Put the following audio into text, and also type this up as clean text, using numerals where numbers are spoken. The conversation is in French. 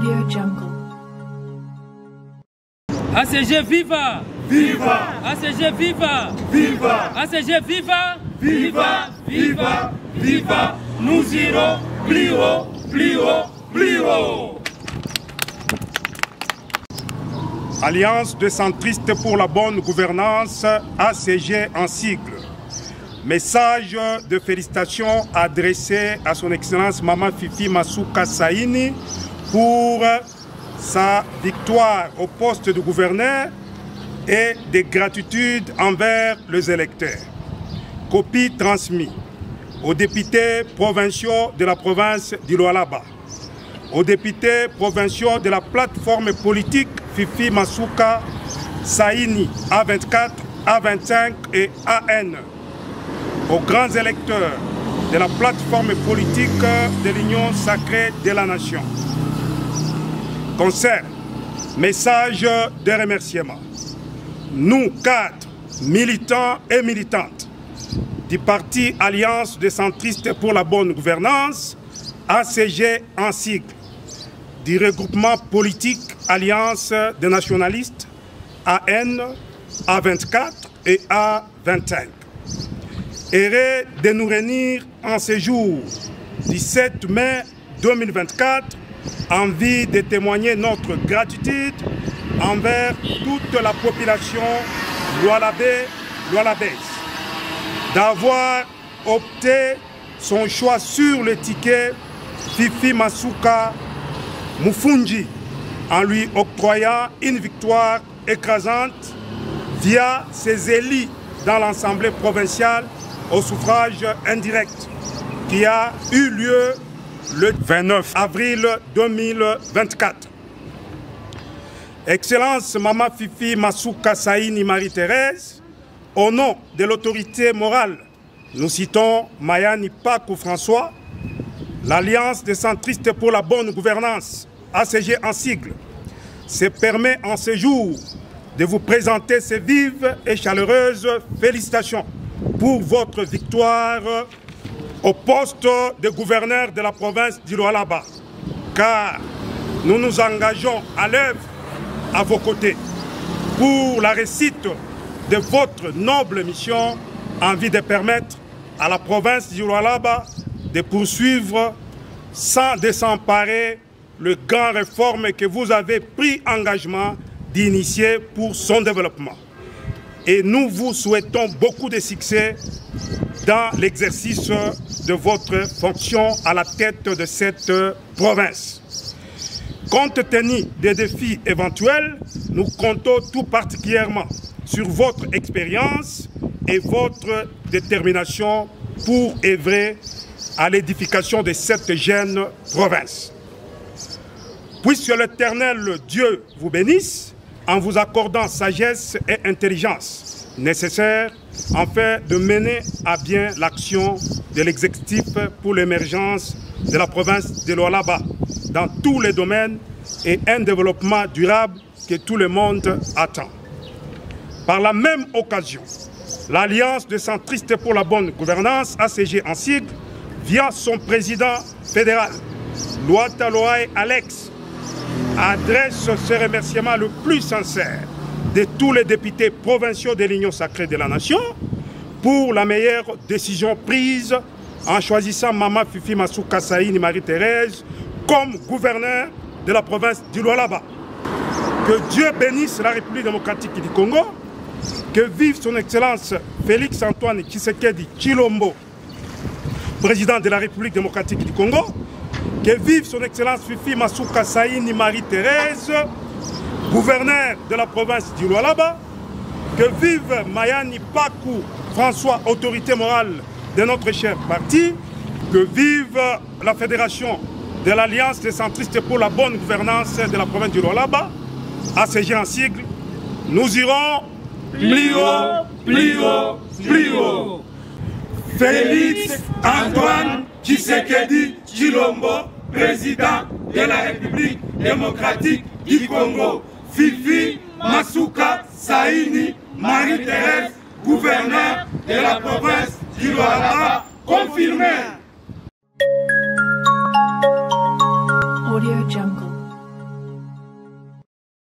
Audio Jungle. ACG viva! Viva! ACG viva! Viva! ACG viva! Viva! Viva! Viva! Nous irons plus haut, plus haut, plus haut! Alliance de centristes pour la bonne gouvernance, ACG en sigle. Message de félicitations adressé à son Excellence Maman Fifi Masuka Saini pour sa victoire au poste de gouverneur et des gratitudes envers les électeurs. Copie transmise aux députés provinciaux de la province du Lualaba, aux députés provinciaux de la plateforme politique Fifi Masuka Saini A24, A25 et AN, aux grands électeurs de la plateforme politique de l'Union sacrée de la nation. Concert, message de remerciement. Nous, cadres, militants et militantes du parti Alliance des centristes pour la bonne gouvernance, ACG en sigle, du regroupement politique Alliance des nationalistes, AN, A24 et A25. Heureux de nous réunir en ce jour du 7 mai 2024, envie de témoigner notre gratitude envers toute la population lualabaise d'avoir opté son choix sur le ticket Fifi Masuka Mufunji en lui octroyant une victoire écrasante via ses élus dans l'Assemblée provinciale au suffrage indirect qui a eu lieu le 29 avril 2024. Excellence Maman Fifi Masuka Saini Marie-Thérèse, au nom de l'autorité morale, nous citons Mayani Pakou François, l'Alliance des centristes pour la bonne gouvernance, ACG en sigle, se permet en ce jour de vous présenter ces vives et chaleureuses félicitations pour votre victoire au poste de gouverneur de la province du Lualaba, car nous nous engageons à l'œuvre à vos côtés pour la réussite de votre noble mission en vue de permettre à la province du Lualaba de poursuivre sans désemparer le grand réforme que vous avez pris engagement d'initier pour son développement. Et nous vous souhaitons beaucoup de succès dans l'exercice de votre fonction à la tête de cette province. Compte tenu des défis éventuels, nous comptons tout particulièrement sur votre expérience et votre détermination pour œuvrer à l'édification de cette jeune province. Puisse l'Éternel Dieu vous bénisse en vous accordant sagesse et intelligence nécessaires afin de mener à bien l'action de l'exécutif pour l'émergence de la province de Lualaba dans tous les domaines et un développement durable que tout le monde attend. Par la même occasion, l'Alliance des centristes pour la bonne gouvernance, ACG en sigle, via son président fédéral, Luata Loae Alex, adresse ce remerciement le plus sincère de tous les députés provinciaux de l'Union sacrée de la nation pour la meilleure décision prise en choisissant Maman Fifi Masuka Saini Marie-Thérèse comme gouverneur de la province du Lualaba. Que Dieu bénisse la République démocratique du Congo, que vive son Excellence Félix Antoine Tshisekedi Tshilombo, président de la République démocratique du Congo, que vive son Excellence Fifi Masuka Saini Marie-Thérèse, gouverneur de la province du Lualaba, que vive Mayani Pakou François, autorité morale de notre cher parti, que vive la fédération de l'Alliance des centristes pour la bonne gouvernance de la province du Lualaba, ACG en sigle, nous irons plus haut, plus haut, plus haut. Félix Antoine Tshisekedi Tshilombo, président de la République démocratique du Congo. Fifi Masuka Saini Marie-Thérèse, gouverneur de la province du Lualaba, confirmé. Audio Jungle.